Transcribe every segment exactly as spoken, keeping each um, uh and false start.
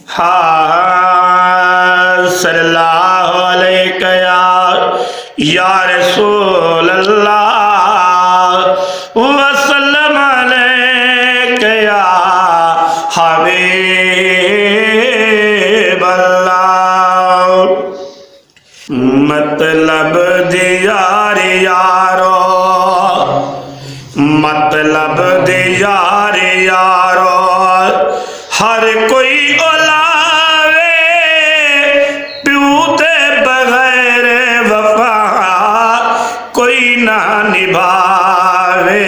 हाँ सल्लल्लाहु अलैहि या रसूल अल्लाह वसल्लम अलैका या हबीब अल्लाह। मतलब दियार यारो, मतलब दियार यारो, हर कोई ओलावे प्यू ते बगैर वफा कोई ना निभावे।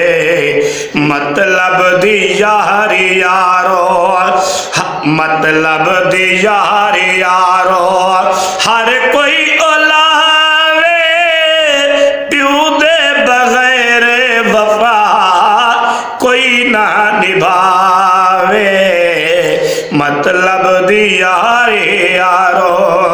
मतलब दियार यारो, मतलब दियार यारो, हर कोई ओलावे प्यू दे बगैर वफा कोई ना निभावे। मतलब दियार यारो,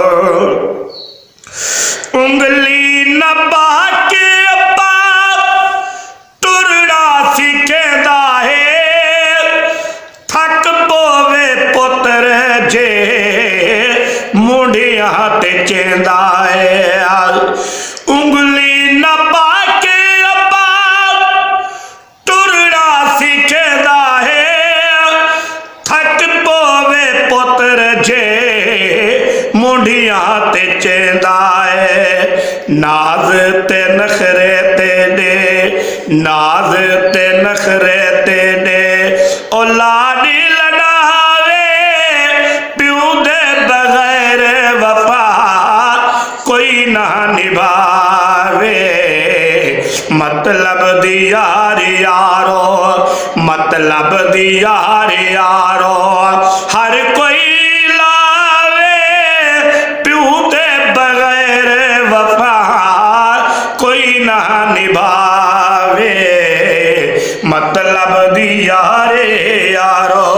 उंगली न पाके अब्बा टुरड़ा सिखेंदा है, थक पोवे पुत्र जे मुंडिया ते चेंदा है। उंगली न पाके अब्बा टुरड़ा सिखेंदा है, थक पोवे पुत्र जे मुंडिया ते चेंदा है। नाज ते नखरे ते दे, नाज ते नखरे ते दे औलादी लड़ावे प्यू दे बगैर वफा कोई ना निभावे। मतलब दियार यारो, मतलब दियार यारो, हर कोई लावे प्यू दे बगैर वफा कोई ना निभावे। मतलब दियार यारो,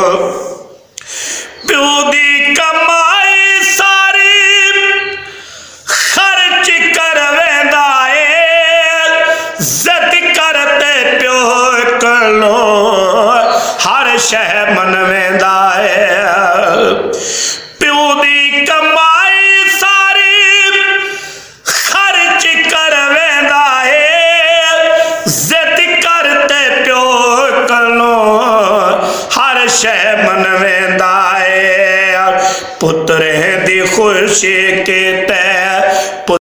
प्यू दी कमाई सारी खर्च कर वेंदा है, इज्जत करते प्यो कलो हर शह मन वेंदा है। प्यो दी कमाई सारी खर्च कर वेंदा है, इज्जत करते प्यो कलो हर शह मन वेंदा है। पुत्र दी खुशी के